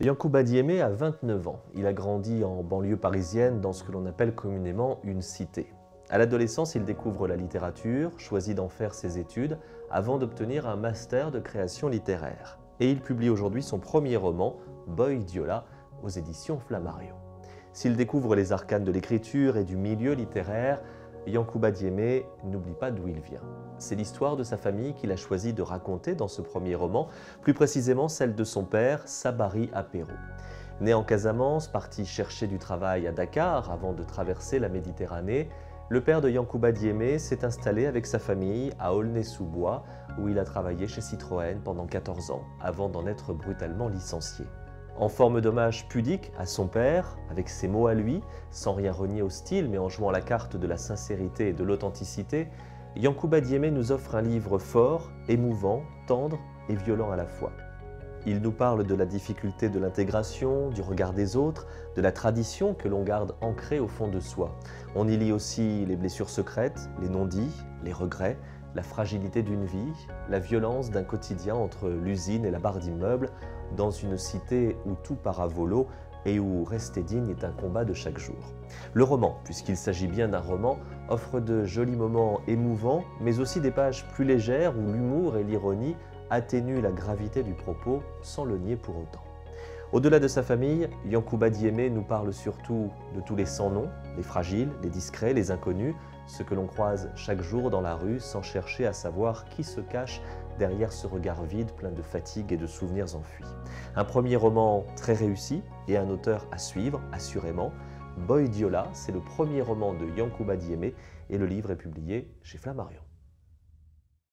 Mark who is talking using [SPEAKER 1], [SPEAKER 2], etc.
[SPEAKER 1] Yankuba Diémé a 29 ans. Il a grandi en banlieue parisienne dans ce que l'on appelle communément une cité. À l'adolescence, il découvre la littérature, choisit d'en faire ses études avant d'obtenir un master de création littéraire. Et il publie aujourd'hui son premier roman, Boy Diola, aux éditions Flammarion. S'il découvre les arcanes de l'écriture et du milieu littéraire, Yankuba Diémé n'oublie pas d'où il vient. C'est l'histoire de sa famille qu'il a choisi de raconter dans ce premier roman, plus précisément celle de son père, Sabari Apero. Né en Casamance, parti chercher du travail à Dakar avant de traverser la Méditerranée, le père de Yankuba Diémé s'est installé avec sa famille à Aulnay-sous-Bois, où il a travaillé chez Citroën pendant 14 ans, avant d'en être brutalement licencié. En forme d'hommage pudique à son père, avec ses mots à lui, sans rien renier au style mais en jouant la carte de la sincérité et de l'authenticité, Yankuba Diémé nous offre un livre fort, émouvant, tendre et violent à la fois. Il nous parle de la difficulté de l'intégration, du regard des autres, de la tradition que l'on garde ancrée au fond de soi. On y lit aussi les blessures secrètes, les non-dits, les regrets, la fragilité d'une vie, la violence d'un quotidien entre l'usine et la barre d'immeubles, dans une cité où tout part à volo et où rester digne est un combat de chaque jour. Le roman, puisqu'il s'agit bien d'un roman, offre de jolis moments émouvants, mais aussi des pages plus légères où l'humour et l'ironie atténuent la gravité du propos sans le nier pour autant. Au-delà de sa famille, Yankuba Diémé nous parle surtout de tous les sans-noms, les fragiles, les discrets, les inconnus, ceux que l'on croise chaque jour dans la rue sans chercher à savoir qui se cache derrière ce regard vide plein de fatigue et de souvenirs enfuis. Un premier roman très réussi et un auteur à suivre, assurément. Boy Diola, c'est le premier roman de Yankuba Diémé et le livre est publié chez Flammarion.